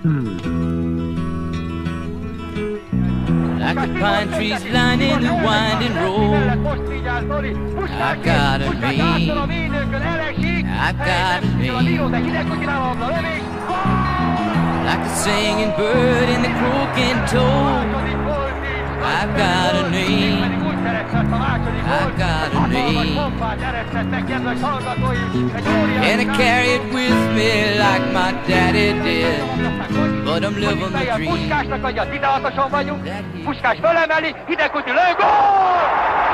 Like the pine trees lining the winding road, I've got a name, I've got a name. Like the singing bird and the croaking toad, I've got a name, I've got a name. And I carry it with me like my daddy did, but I'm living the dream. Puskásnak adja, 16-oson vagyunk, Puskás fölemeli, Hidegkúti lő, gól!